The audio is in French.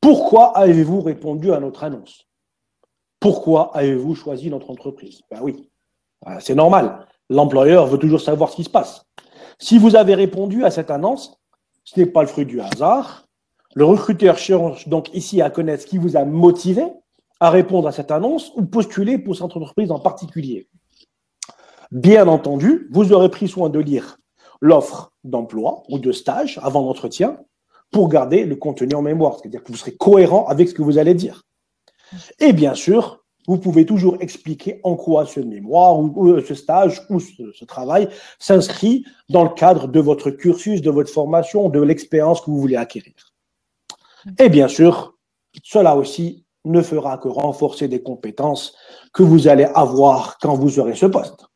Pourquoi avez-vous répondu à notre annonce? Pourquoi avez-vous choisi notre entreprise? Ben oui, c'est normal. L'employeur veut toujours savoir ce qui se passe. Si vous avez répondu à cette annonce, ce n'est pas le fruit du hasard. Le recruteur cherche donc ici à connaître ce qui vous a motivé à répondre à cette annonce ou postuler pour cette entreprise en particulier. Bien entendu, vous aurez pris soin de lire l'offre d'emploi ou de stage avant l'entretien pour garder le contenu en mémoire, c'est-à-dire que vous serez cohérent avec ce que vous allez dire. Et bien sûr, vous pouvez toujours expliquer en quoi ce mémoire ou ce stage ou ce travail s'inscrit dans le cadre de votre cursus, de votre formation, de l'expérience que vous voulez acquérir. Et bien sûr, cela aussi ne fera que renforcer des compétences que vous allez avoir quand vous aurez ce poste.